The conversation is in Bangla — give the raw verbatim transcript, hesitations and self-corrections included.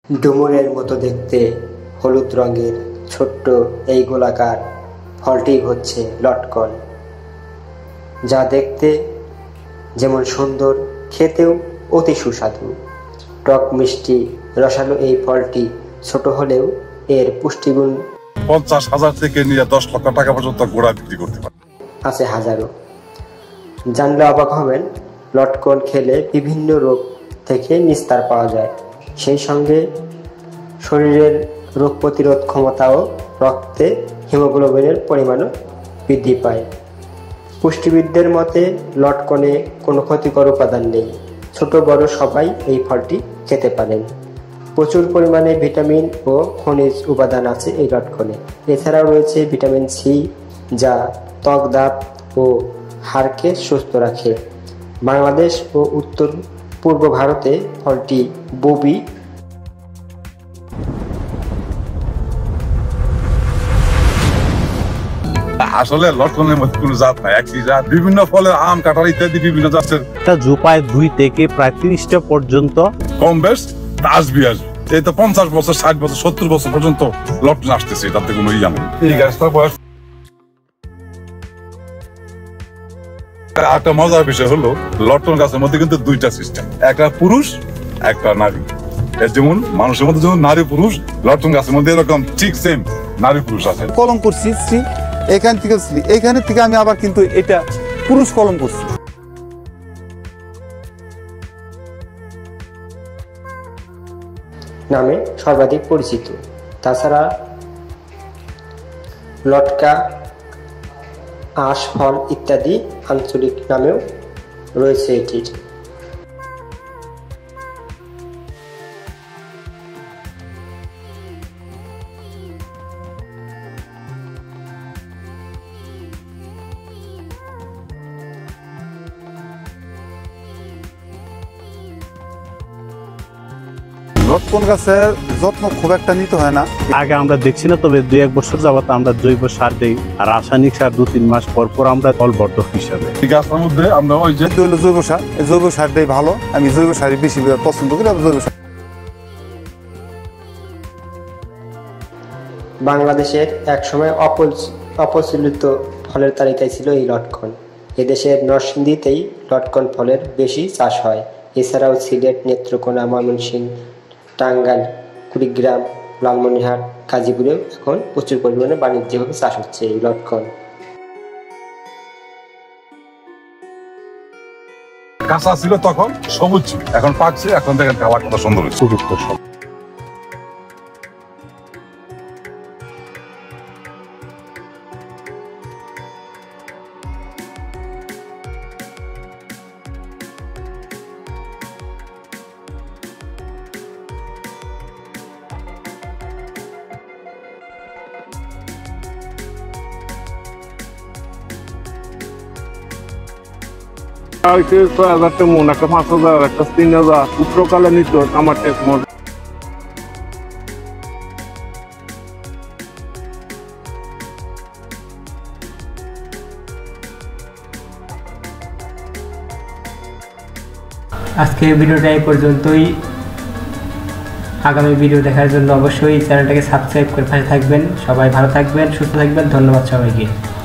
ডুমুরের মতো দেখতে হলুদ রঙের ছোট্ট এই গোলাকার ফলটি হচ্ছে লটকন, যা দেখতে যেমন সুন্দর, খেতেও অতি সুস্বাদু। টক মিষ্টি রসালো এই ফলটি ছোট হলেও এর পুষ্টিগুণ পঞ্চাশ হাজার থেকে নিয়ে দশ লক্ষ টাকা পর্যন্ত গোড়া বিক্রি করতে পারে আছে হাজারো। জানলে অবাক হবেন, লটকন খেলে বিভিন্ন রোগ থেকে নিস্তার পাওয়া যায়, সেই সঙ্গে শরীরের রোগ প্রতিরোধ ক্ষমতাও, রক্তে হিমোগ্লোবিনের পরিমাণও বৃদ্ধি পায়। পুষ্টিবিদদের মতে লটকনে কোনো ক্ষতিকর উপাদান নেই, ছোট বড় সবাই এই ফলটি খেতে পারেন। প্রচুর পরিমাণে ভিটামিন ও খনিজ উপাদান আছে এই লটকনে। এছাড়াও রয়েছে ভিটামিন সি, যা ত্বক, দাঁত ও হাড়কে সুস্থ রাখে। বাংলাদেশ ও উত্তর পূর্ব ভারতে ফলটি ববি আসলে লটকনের মধ্যে কোনো জাত নাই, একই জাত। বিভিন্ন ফলের আম, কাঁঠাল ইত্যাদি বিভিন্ন জাতের একটা জোপায় দুই থেকে প্রায় তিরিশটা পর্যন্ত কম বেশ আসবি আসবে। এই তো পঞ্চাশ বছর, ষাট বছর, সত্তর বছর পর্যন্ত লটকন আসতেছে, তাতে কোনো ইয়া নেই। এই গাছটার বয়স। একটা মজার বিষয় হলো, লটকন গাছের মধ্যে কিন্তু দুইটা সিস্টেম, একটা পুরুষ একটা নারী। যেমন মানুষের মধ্যে যেমন নারী পুরুষ, লটকন গাছের মধ্যে এরকম ঠিক সেম নারী পুরুষ আছে। কলম করছি এখান থেকে, এখানে থেকে আমি আবার কিন্তু এটা পুরুষ কলম করছি। নামে সর্বাধিক পরিচিত। তাছাড়া লটকা, আঁশ ফল ইত্যাদি আঞ্চলিক নামেও রয়েছে এটির। লটকন গাছের যত্ন খুব একটা নিতে হয় না। আগে আমরা দেখছি না, তবে দুই এক বছর যাবত আমরা জৈব সার দেই, আর রাসায়নিক সার দু তিন মাস পর পর আমরা ফলবর্ধক হিসাবে। গাছের মধ্যে আমরা ওই যে জৈব সার, জৈব সারটাই ভালো। আমি জৈব সারই বেশি পছন্দ করি। জৈব সার বাংলাদেশের একসময় অপ্রচলিত ফলের তালিকায় ছিল এই লটকন। এদেশের নরসিংদীতেই লটকন ফলের বেশি চাষ হয়। এছাড়াও সিলেট, নেত্রকোনা, ময়মনসিংহ, টাঙ্গাইল, কুড়িগ্রাম, লালমনিরহাট, গাজীপুরেও এখন প্রচুর পরিমাণে বাণিজ্যিকভাবে চাষ হচ্ছে এই লটকন। কাঁচা ছিল তখন সবুজ ছিল, এখন পাকছে, এখন দেখেন খাবার কত সুন্দর হচ্ছে। উপযুক্ত সব ছয় হাজার মন, একটা পাঁচ হাজার, একটা তিন হাজার, উত্তরকালে নিত আমার টেক মন। আজকে ভিডিওটা এই পর্যন্তই। আগামী ভিডিও দেখার জন্য অবশ্যই চ্যানেলটাকে সাবস্ক্রাইব করে পাশে থাকবেন। সবাই ভালো থাকবেন, সুস্থ থাকবেন। ধন্যবাদ সবাইকে।